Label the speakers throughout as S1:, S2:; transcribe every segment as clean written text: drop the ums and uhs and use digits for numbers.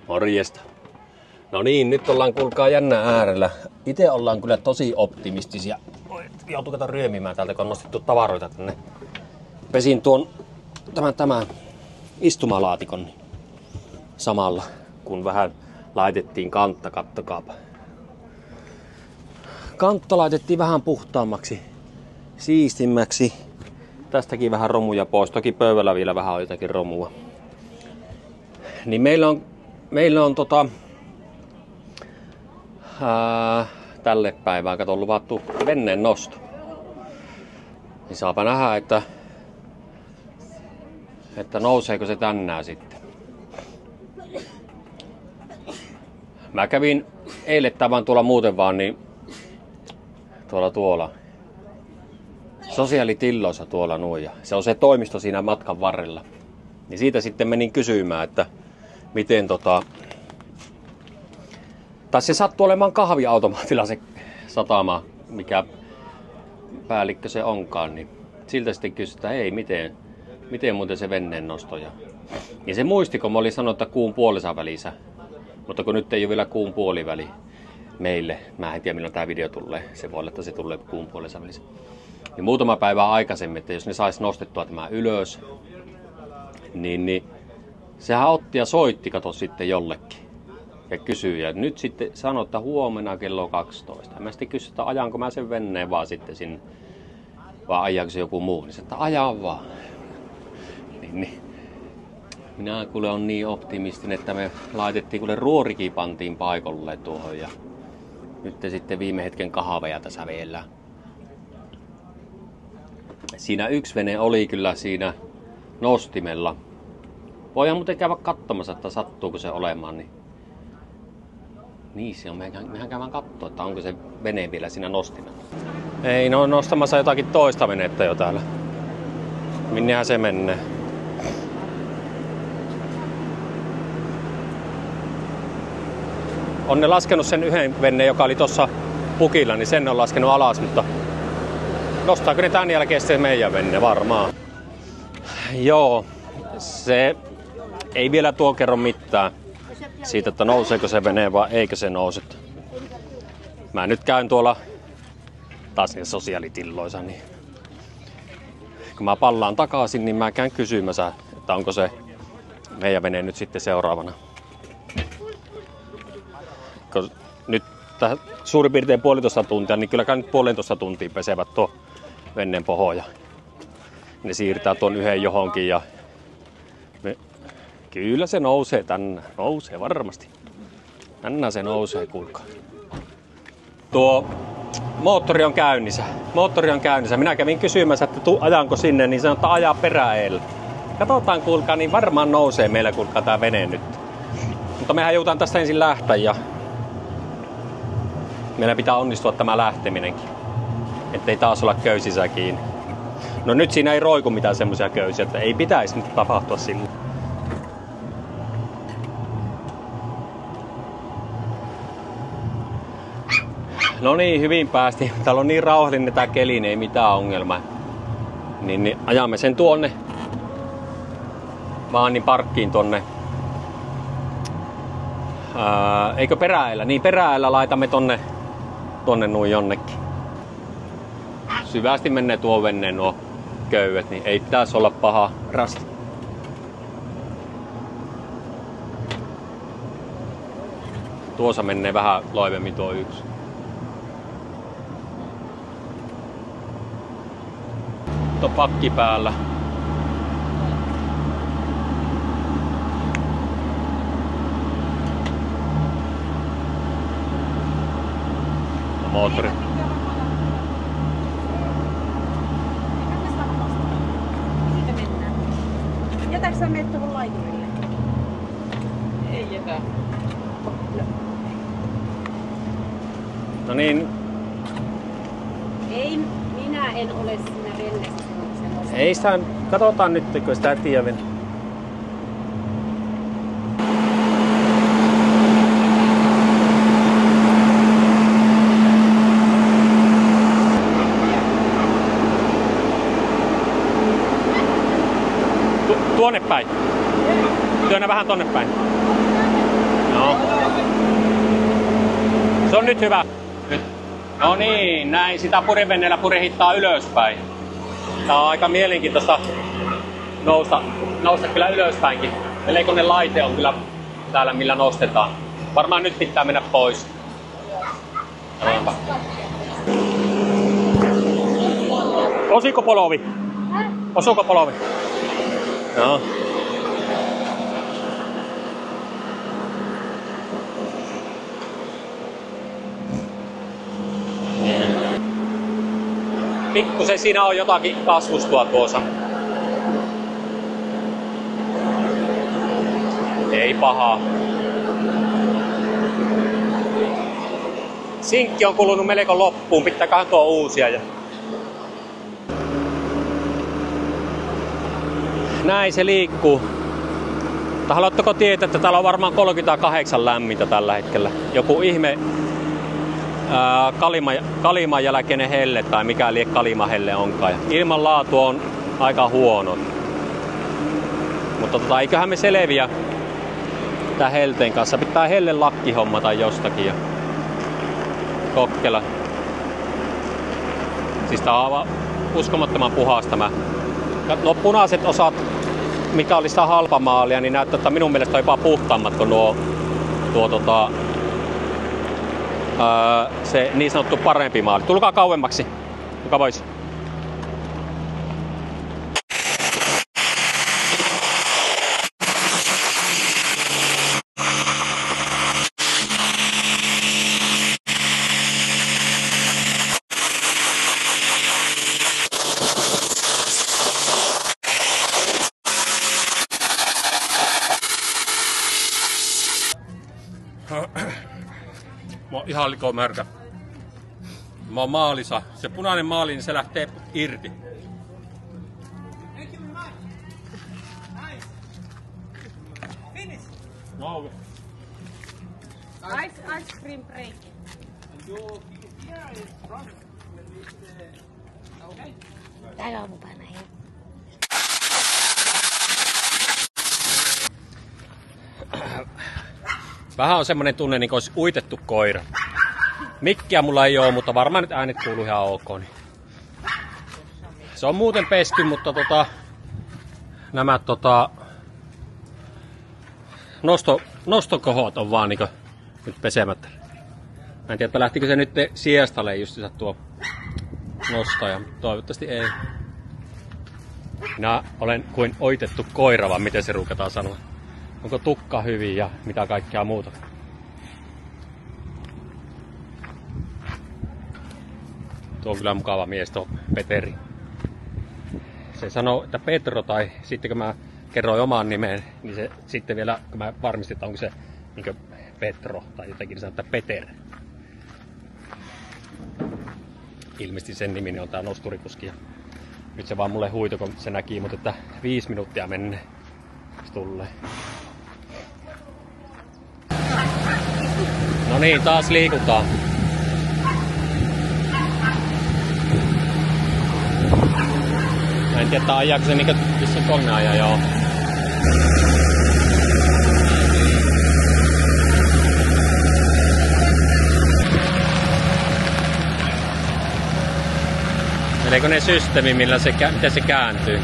S1: Morjesta. No niin, nyt ollaan kuulkaa jännän äärellä. Itse ollaan kyllä tosi optimistisia. Joutuu kato ryömimään täältä, kun on nostettu tavaroita tänne. Pesin tuon tämän istumalaatikon samalla, kun vähän laitettiin kantta, kattokaapa. Kantta laitettiin vähän puhtaammaksi, siistimmäksi. Tästäkin vähän romuja pois. Toki pöydällä vielä vähän on jotakin romua. Niin meillä on tälle päivään kato luvattu veneen nosto. Niin saapa nähdä, että nouseeko se tänään sitten. Mä kävin eilettävän tuolla muuten vaan, niin tuolla sosiaalitilloissa tuolla nuija. Se on se toimisto siinä matkan varrella. Niin siitä sitten menin kysymään, että miten tai se sattui olemaan kahviautomaatilla se satama, mikä päällikkö se onkaan, niin siltä sitten kysyi, että hei, miten muuten se veneen nosto. Ja se muisti, kun mä olin sanonut, että kuun puolessa välissä, mutta kun nyt ei ole vielä kuun puoliväli meille, mä en tiedä milloin tää video tulee, se voi olla, että se tulee kuun puolessa välissä. Niin muutama päivä aikaisemmin, että jos ne sais nostettua tämän ylös, niin sehän otti ja soitti, kato sitten jollekin. Ja kysyi, ja nyt sitten sanoi, että huomenna kello 12. Mä sitten kysyin, että ajanko mä sen veneen vaan sitten sinne, vai ajaako se joku muu. Niin että ajaa vaan. Niin. Minä kuule on niin optimistinen, että me laitettiin, kuule ruorikin pantiin paikalle tuohon, ja nyt sitten viime hetken kahveja tässä vielä. Siinä yksi vene oli kyllä siinä nostimella. Voidaan muuten käydä katsomassa, että sattuuko se olemaan. Niin se on. Mehän käydään katsoa, että onko se vene vielä siinä nostimella. Ei, ne on nostamassa jotakin toista venettä jo täällä. Minnehän se menee? On ne laskenut sen yhden veneen, joka oli tossa pukilla, niin sen on laskenut alas, mutta nostaako ne tämän jälkeen sitten meidän venne varmaan? Joo, se ei vielä tuo kerro mitään siitä, että nouseeko se vene vai eikö se nouse. Mä nyt käyn tuolla taas niissä sosiaalitilloissa, niin kun mä pallaan takaisin, niin mä käyn kysymässä, että onko se meidän vene nyt sitten seuraavana. Kun nyt suurin piirtein 1,5 tuntia, niin kylläkään nyt 1,5 tuntia pesevät tuo veneen pohoja. Ne siirtää tuon yhden johonkin ja kyllä se nousee tänään. Nousee varmasti. Tänään se nousee, kuulkaa. Tuo moottori on käynnissä. Minä kävin kysymässä, että ajanko sinne, niin sanoi, että ajaa peräeellä. Katsotaan, kuulkaa, niin varmaan nousee meillä, kuulkaa, tää vene nyt. Mutta mehän joudutaan tästä ensin lähteä ja meillä pitää onnistua tämä lähteminenkin. Ettei taas olla köysissä kiinni. No nyt siinä ei roiku mitään semmoisia köysiä, että ei pitäisi nyt tapahtua sillä. No niin, hyvin päästi. Täällä on niin rauhallinen tää keli, niin ei mitään ongelmaa. Niin ajamme sen tuonne Maanin parkkiin tonne. Eikö peräillä? Niin peräillä laitamme tonne nuin jonnekin. Syvästi menee tuo veneen nuo köydet, niin ei pitäisi olla paha rasti. Tuossa menee vähän loivemmin tuo yksi. Tuo pakki päällä. Moottori.
S2: Jätätkö sä menet tuohon laiturille?
S3: Ei jätä.
S1: No niin.
S2: Ei, minä en ole siinä venneessä.
S1: Ei sitä, katsotaan nyt, kun sitä ei tiedä vielä. Tuonne päin. Työnnä vähän tonne päin. No. Se on nyt hyvä. Nyt. No niin, näin sitä purjeveneellä purjehittaa ylöspäin. Tää on aika mielenkiintoista nousta kyllä ylöspäinkin. Melkoinen laite on kyllä täällä millä nostetaan. Varmaan nyt pitää mennä pois. Osuiko polovi? Osuuko polovi? No. Pikkusen siinä on jotakin kasvustua tuossa. Ei pahaa. Sinkki on kulunut melko loppuun, pitääköhän tuo uusia. Näin se liikkuu. Mutta haluatteko tietää, että täällä on varmaan 38 lämmintä tällä hetkellä. Joku ihme kaliman jälkeinen helle tai mikä lie kalimahelle onkaan. Ja ilmanlaatu on aika huono. Mutta eiköhän me selviä tää helteen kanssa. Pitää helle lakki hommata jostakin ja kokkela. Siis tää on aivan uskomattoman puhas tämä. No punaiset osat, mikä oli sitä halpamaalia, niin näyttää, että minun mielestä on jopa puhtaammat kuin se niin sanottu parempi maali. Tulkaa kauemmaksi, kuka vois. Mä oon ihan liikaa märkä. Mä oon maalisa. Se punainen maali, niin se lähtee irti. No.
S2: Ice cream break.
S4: Täällä on mukana jo.
S1: Vähän on semmonen tunne, niin kuin olisi uitettu koira. Mikkiä mulla ei oo, mutta varmaan nyt äänet kuuluu ihan ok. Niin. Se on muuten pesty, mutta nämä nostokohot on vaan niinku nyt pesemättä. Mä en tiedä, että lähtikö se nyt siestalle justiinsa tuo nostaja, mutta toivottavasti ei. Minä olen kuin oitettu koira, vaan miten se ruukataan sanoa. Onko tukka hyvin ja mitä kaikkea muuta. Tuo on kyllä mukava mies, tuo Peteri. Se sanoo, että Petro, tai sitten kun mä kerroin oman nimen, niin se sitten vielä, kun mä varmistin, että onko se niin Petro, tai jotenkin sanoo, että Peter. Ilmeisesti sen nimi on tää nosturikuski. Nyt se vaan mulle huito, kun se näki, mutta että 5 minuuttia menne. Se tulee. No niin, taas liikutaan. Mä en tiedä, ajaako se niinkö vissiin konneaja, joo. Elikö ne systeemi, millä miten se kääntyy?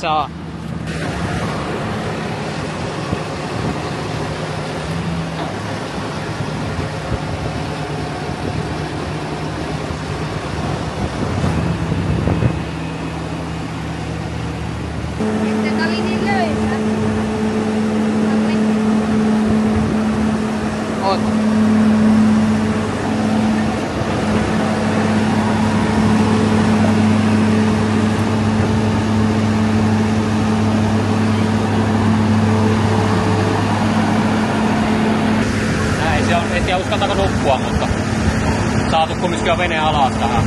S3: saa.
S4: Että oli niin löysä.
S3: Oot.
S1: En tiedä uskaltaako nukkua, mutta saatu kumminkin jo vene alas tähän.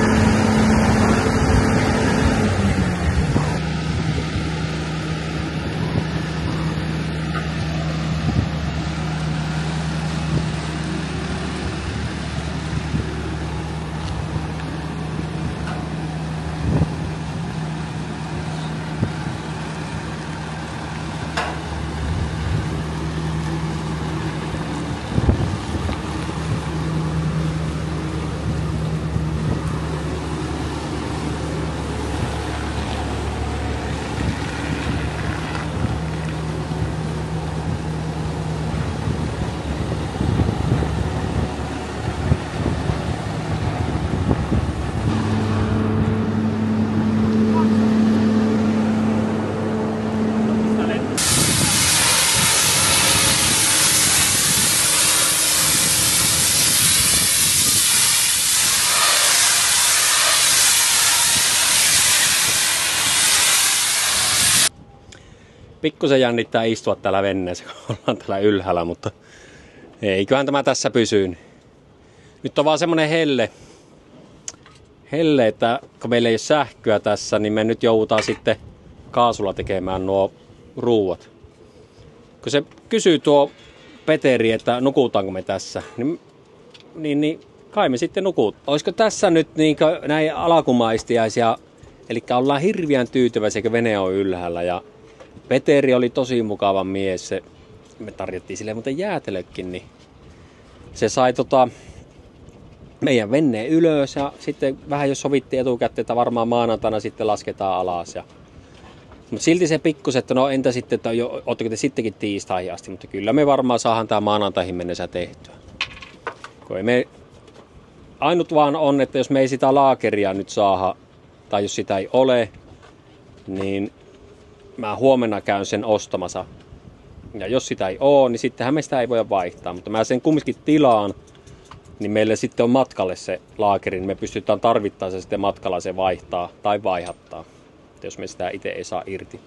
S1: Pikkusen jännittää istua täällä veneessä, kun ollaan täällä ylhäällä, mutta eiköhän tämä tässä pysyy. Nyt on vaan semmonen helle, että kun meillä ei ole sähköä tässä, niin me nyt joudutaan sitten kaasulla tekemään nuo ruuat. Kun se kysyy tuo Peteri, että nukutaanko me tässä, niin kai me sitten nukutaan. Olisiko tässä nyt näin alkumaistiaisia, eli ollaan hirveän tyytyväisiä, kun vene on ylhäällä ja Peteri oli tosi mukava mies, me tarjottiin sille muuten jäätelökin, niin se sai meidän veneen ylös ja sitten vähän jos sovittiin etukäteen, että varmaan maanantaina sitten lasketaan alas. Mutta silti se pikkus, että no entä sitten, että ootteko te sittenkin tiistaihin asti, mutta kyllä me varmaan saadaan tämä maanantaihin mennessä tehtyä. Ainut vaan on, että jos me ei sitä laakeria nyt saada, tai jos sitä ei ole, niin mä huomenna käyn sen ostamassa. Ja jos sitä ei oo, niin sittenhän me sitä ei voida vaihtaa. Mutta mä sen kumminkin tilaan, niin meille sitten on matkalle se laakeri, niin me pystytään tarvittaessa sitten matkalla se vaihtaa tai vaihattaa, jos me sitä itse ei saa irti.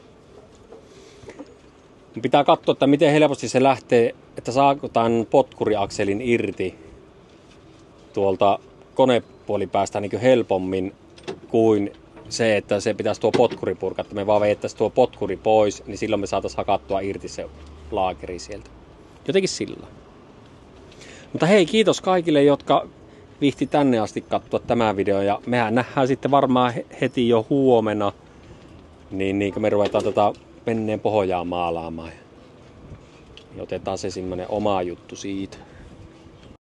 S1: Pitää katsoa, että miten helposti se lähtee, että saako tämän potkuriakselin irti tuolta konepuolipäästä niin helpommin kuin se, että se pitäisi tuo potkuri purkaa, että me vaan vedettäisiin tuo potkuri pois, niin silloin me saataisiin hakattua irti se laakeri sieltä. Jotenkin sillä. Mutta hei, kiitos kaikille, jotka vihti tänne asti katsoa tämä video. Ja mehän nähdään sitten varmaan heti jo huomenna, niin kun me ruvetaan veneen pohjaa maalaamaan. Ja otetaan se semmoinen oma juttu siitä.